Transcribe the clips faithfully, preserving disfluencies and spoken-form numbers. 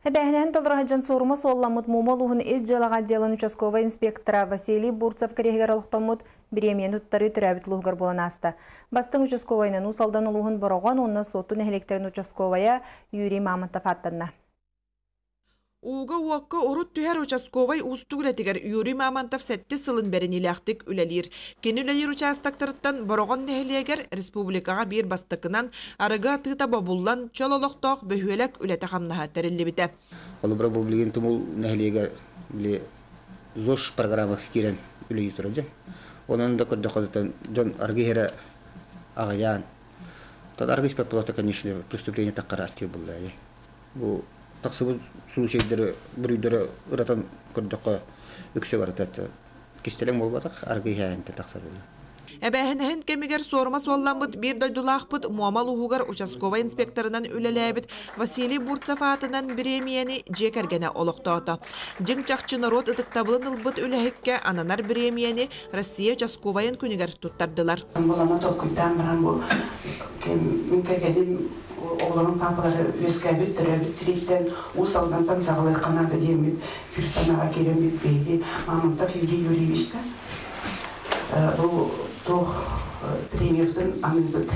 Эбәһенән толраһаҗан сорма солламыт мумалуһун эс җылага делан участковый инспектора Василий Бурцев керегер алыктамыт биремен туттары төрәбит лугар буланаста. Бастың участковыйнан усалдан улуһун бороган онна сотун электрон участковая Юрий Мамонтов аттанна. Уга уакка орут түһәр участковый устугулетигер Юрий Мамонтов сәтте сылын бәрін иләқтік үләлер. Кен үләлер участактарыттан бороган нәһелегер республикаға бир бастықынан арыга тыта бабуллан чололоқтоқ бөхүелек үләті қамнаға тәрелі біті. Олыбыра бұл білген тұмыл нәһелегер ЗОШ программы керен үләйі тұрады. Оның да көрді қодытан жон аргихера ағаян. Тад аргис пәпілаты, конечно, преступление таққара артер бұл. Бұл тақсыбы случайдары бүрүйдері ұратын көрдіққа өксе баратады. Кестелен бол батық, аргихаянты тақсар болды. Әбәһенәһен кемигер сорма солламыт бир дойдулақпыт муамал уһугар участковый инспекторынан үлеләбит Василий Бурцев атынан биремияни жекергене олоқтоото. Жың чақчыны рот ытыктабылын ылбыт үләһекке ананар биремияни Россия участковайын күнігер туттардылар. Болама токуйтан баран бұл мүмкергенім оғланын папалары өскәбіт, түрәбіт сірейттен ұсалдан тансағылай қанады демет персонаға керемет бейді Мамонтов Юрий Юрьевичті. Бұл тоқ тренердің анылбыт.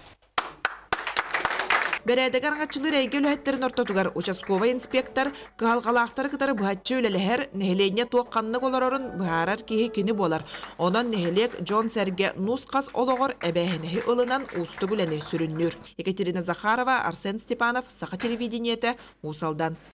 Бәрәдәгәр гачылыр әйгел хәттерин ортотугар участковый инспектор кыһалгалаахтары кытары быһаччы үлеләһәр нәһелене туакканны голорорун быһарар киһи кини болар. Онан нәһелек Джон Серге нускас ологор әбәһенеһи ылынан усту бүлене сүрүннүр. Екатерина Захарова, Арсен Степанов, Саха телевидениете, Усалдан.